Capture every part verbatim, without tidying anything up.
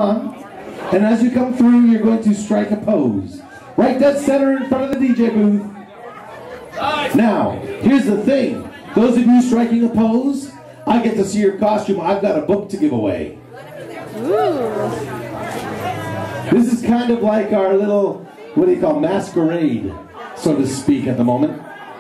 on. And as you come through, you're going to strike a pose. Right dead center in front of the D J booth. Now, here's the thing. Those of you striking a pose, I get to see your costume. I've got a book to give away. Ooh. This is kind of like our little, what do you call, masquerade, so to speak, at the moment.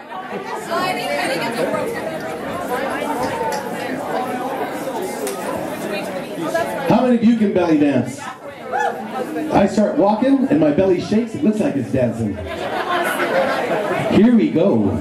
How many of you can belly dance? I start walking and my belly shakes. It looks like it's dancing. Here we go.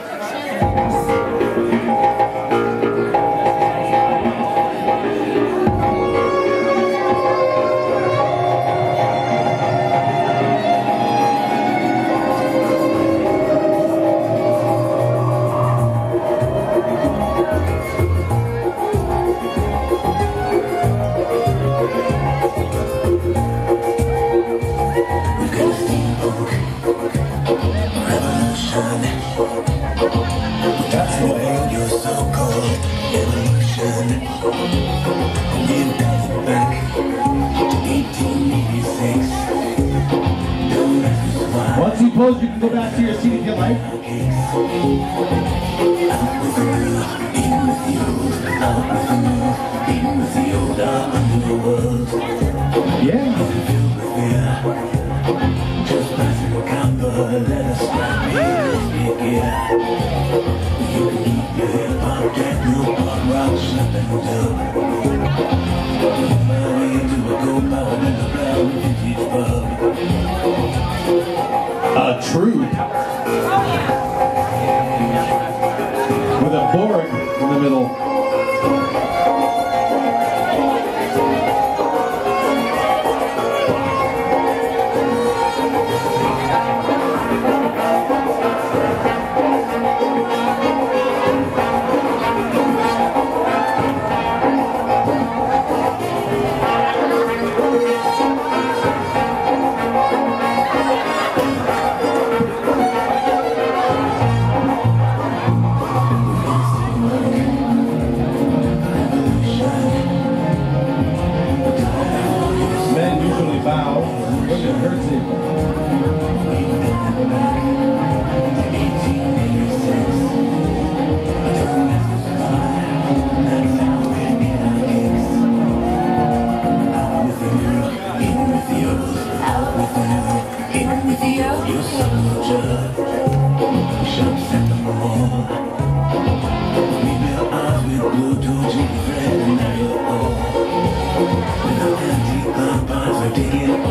That's the way your so-called evolution. You dive back to eighteen eighty-six. Don't ask me why. Once you pose, you can go back to your seat if you like. Out with the real, in with the old. Out with the new, in with the old. Out under the world. Yeah. Filled with fear. Just pass the camper, let us grab me, let's be gear. You can keep your head popped, get real pop, rock, slip and dub. My way to a go power in the brown vintage pub. A troop. With a board in the middle. Taking